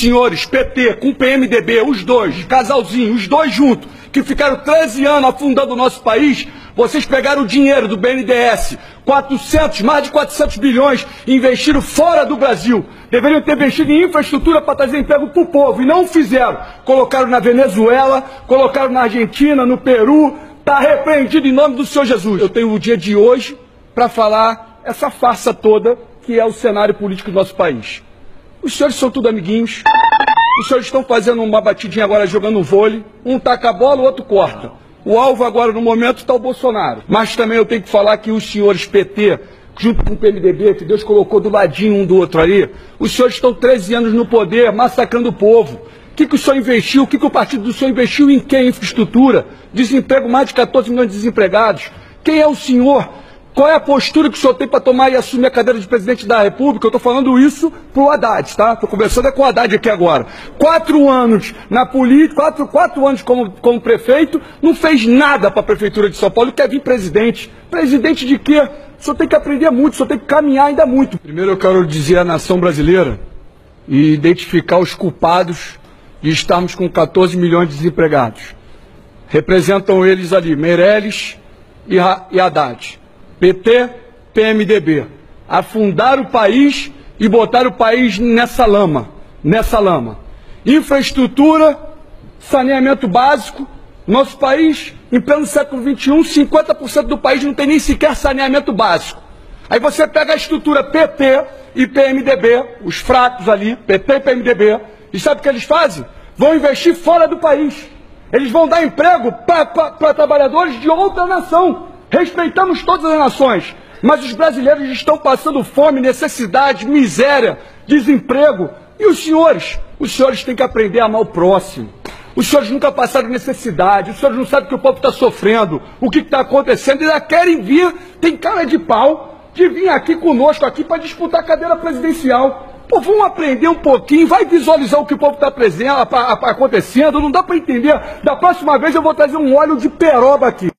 senhores PT com PMDB, os dois, casalzinho, os dois juntos, que ficaram 13 anos afundando o nosso país, vocês pegaram o dinheiro do BNDES, mais de 400 bilhões, e investiram fora do Brasil. Deveriam ter investido em infraestrutura para trazer emprego para o povo, e não fizeram. Colocaram na Venezuela, colocaram na Argentina, no Peru. Está repreendido em nome do Senhor Jesus. Eu tenho o dia de hoje para falar essa farsa toda que é o cenário político do nosso país. Os senhores são tudo amiguinhos. Os senhores estão fazendo uma batidinha agora, jogando vôlei. Um taca a bola, o outro corta. O alvo agora, no momento, está o Bolsonaro. Mas também eu tenho que falar que os senhores PT, junto com o PMDB, que Deus colocou do ladinho um do outro ali, os senhores estão 13 anos no poder, massacrando o povo. O que o senhor investiu? O que o partido do senhor investiu em quê? Infraestrutura? Desemprego, mais de 14 milhões de desempregados. Quem é o senhor? Qual é a postura que o senhor tem para tomar e assumir a cadeira de presidente da República? Eu estou falando isso para o Haddad, tá? Estou conversando com o Haddad aqui agora. 4 anos na política, 4 anos como prefeito, não fez nada para a Prefeitura de São Paulo, quer vir presidente. Presidente de quê? O senhor tem que aprender muito, o senhor tem que caminhar ainda muito. Primeiro eu quero dizer à nação brasileira e identificar os culpados de estarmos com 14 milhões de desempregados. Representam eles ali, Meirelles e Haddad. PT, PMDB. Afundar o país e botar o país nessa lama. Infraestrutura, saneamento básico. Nosso país, em pleno século XXI, 50% do país não tem nem sequer saneamento básico. Aí você pega a estrutura PT e PMDB, os fracos ali, PT e PMDB, e sabe o que eles fazem? Vão investir fora do país. Eles vão dar emprego para trabalhadores de outra nação. Respeitamos todas as nações, mas os brasileiros estão passando fome, necessidade, miséria, desemprego. E os senhores têm que aprender a amar o próximo. Os senhores nunca passaram necessidade, os senhores não sabem que o povo está sofrendo, o que está acontecendo, e ainda querem vir, tem cara de pau, de vir aqui conosco aqui para disputar a cadeira presidencial. Pô, vamos aprender um pouquinho, vai visualizar o que o povo está acontecendo, não dá para entender. Da próxima vez eu vou trazer um óleo de peroba aqui.